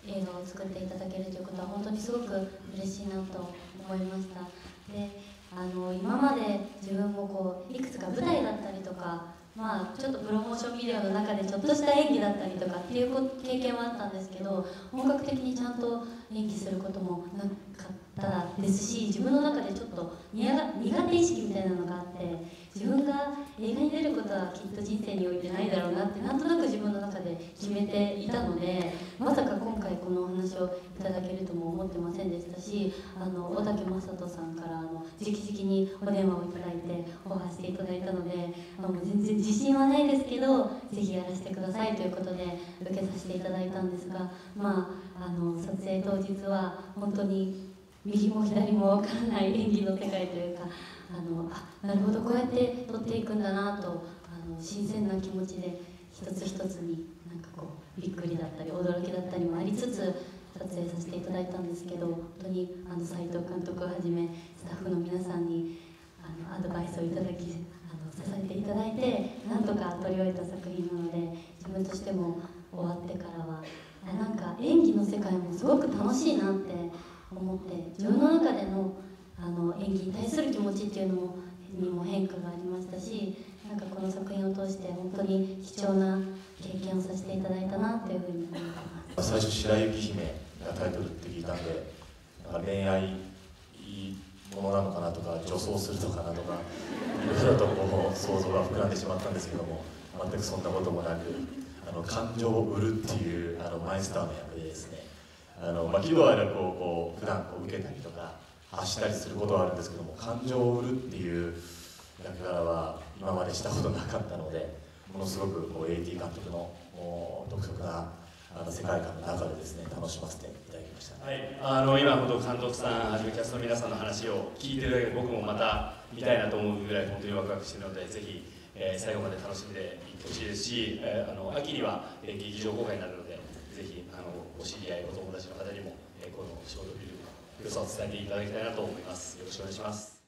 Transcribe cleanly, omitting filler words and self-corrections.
映画を作っていただけるということは本当にすごく嬉しいなと思いました。で今まで自分もこういくつか舞台だったりとか、ちょっとプロモーションビデオの中でちょっとした演技だったりとかっていう経験はあったんですけど、本格的にちゃんと演技することもなかったですし、自分の中でちょっと苦手意識みたいなのがあって、自分が映画に出ることはきっと人生においてないだろうなってなんとなく自分の中で決めていたので、まさか今回このお話をいただけるとも思ってませんでしたし、小竹正人さんから直々にお電話をいただいてオファーしていただいたので、もう全然自信はないですけどぜひやらせてくださいということで受けさせていただいたんですが、撮影当日は本当に右も左も分からない演技の世界というか、なるほどこうやって撮っていくんだなと新鮮な気持ちで一つ一つになんかこうびっくりだったり驚きだったりもありつつ撮影させていただいたんですけど、本当に斉藤監督をはじめスタッフの皆さんにアドバイスをいただき支えていただいてなんとか撮り終えた作品なので、自分としても終わってからはなんか演技の世界もすごく楽しいなって思って、自分の中での演技に対する気持ちっていうのにも変化がありましたし、なんかこの作品を通して本当に貴重な経験をさせていただいたなというふうに思います。 最初白雪姫がタイトルって聞いたんで、恋愛ものなのかなとか女装するのかなとかいろいろとこう想像が膨らんでしまったんですけども、全くそんなこともなく感情を売るっていうマイスターの役でですね、喜怒哀楽を普段受けたりとか発したりすることはあるんですけども、感情を売るっていう役柄は今までしたことなかったので、ものすごくAT 監督の独特な世界観の中でですね楽しませていただきました。 はい、今本当監督さんはじめキャストの皆さんの話を聞いてるだけで僕もまた見たいなと思うぐらい本当にワクワクしているので、ぜひ、最後まで楽しんでいってほしいですし、秋には、劇場公開になるので、ぜひお知り合いお友達の方にも、この仕事ビルの良さを伝えていただきたいなと思います。よろしくお願いします。